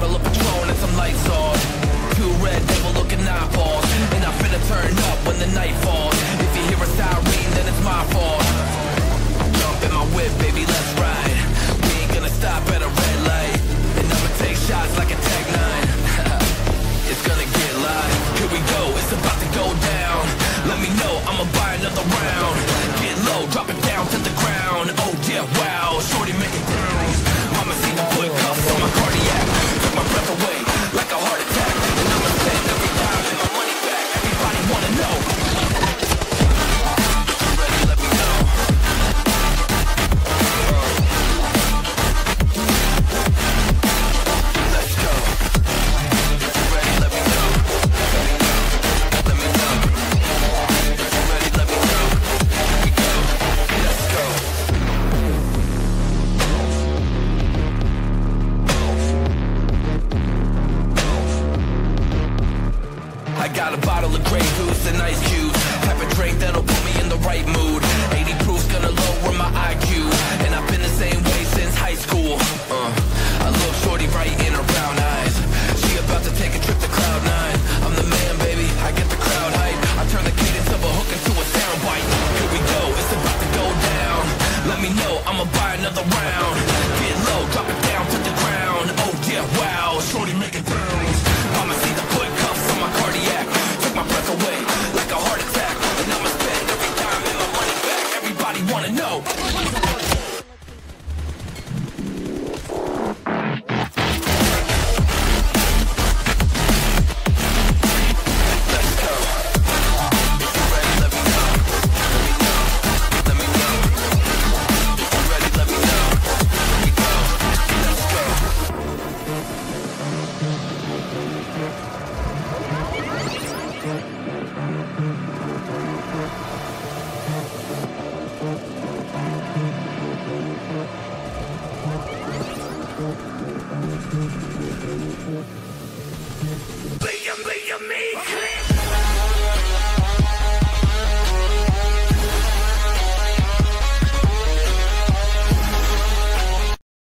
bottle of Patron and some lights off. Two red devil looking eyeballs, and I'm finna turn up when the night falls. If you hear a siren, then it's my fault. Jump in my whip, baby, let's ride. We ain't gonna stop at a red light, and I'ma take shots like a Tech 9. It's gonna get live. Here we go, it's about to go down. Let me know, I'ma buy another round. Get low, drop it down to the ground. Oh yeah, wow, shorty make it bounce. Mama see the put cuffs on my cardiac. Took my breath away like a heart attack. And I'ma spend every dime and my money back. Everybody wanna know. If you ready, let me know. Let's go. If you ready, let me know. Let me know. If you ready, let me know. Here we go. Let's go. I got a bottle of Grey Goose and ice cubes. Type of drink that'll put me in the right mood. 80 proof's gonna lower my IQ, and I've been the same way since high school. I look shorty right in her brown eyes. She about to take a trip to Cloud 9. I'm the man, baby, I get the crowd hype. I turn the cadence of a hook into a soundbite. Here we go, it's about to go down. Let me know, I'ma buy another round. Get low, drop it down to the ground. Oh yeah, wow, shorty make it bounce. I'ma see the put cuffs on my cardiac. Took my breath away like a heart attack. And I'ma spend every dime and my money back. Everybody wanna know. Let's go. If you're ready, let me know. Let me know. If you're ready, let me know. Here we go. Let's go. Be me.